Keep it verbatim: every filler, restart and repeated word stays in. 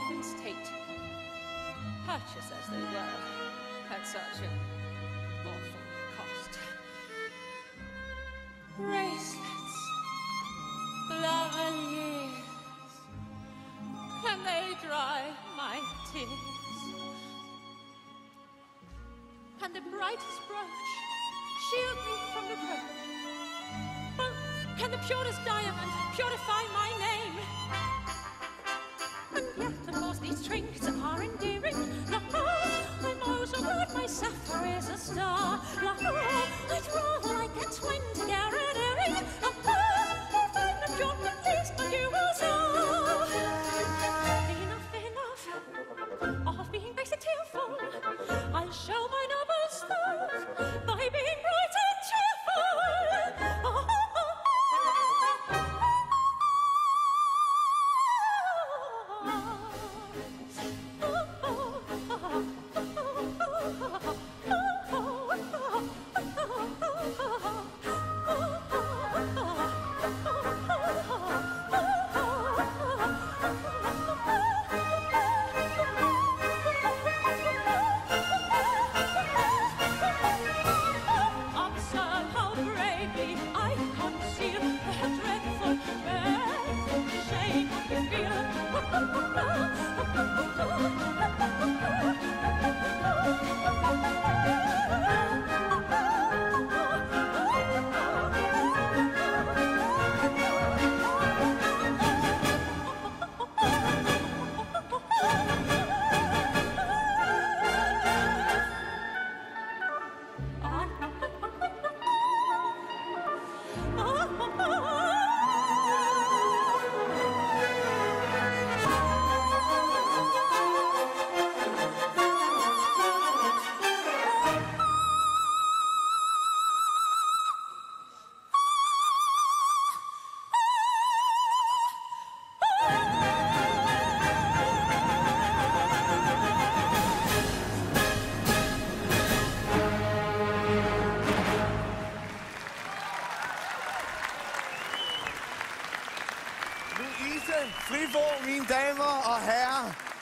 in state, purchased as they were, at such an awful cost. Bracelets, lavaliers, can they dry my tears? And the brightest brooch shield me from reproach. Both can the purest diamond purify my name. And yet, of course, these trinkets are endearing. La I'm also glad my sapphire is a star. La I'd rather like a twenty carat earring. La I'll find the jewel at least, but you will saw. Enough, enough of being basic tearful. I'll show my noble stuff by being bright and cheerful. Oh, Frivold, mine damer og herrer.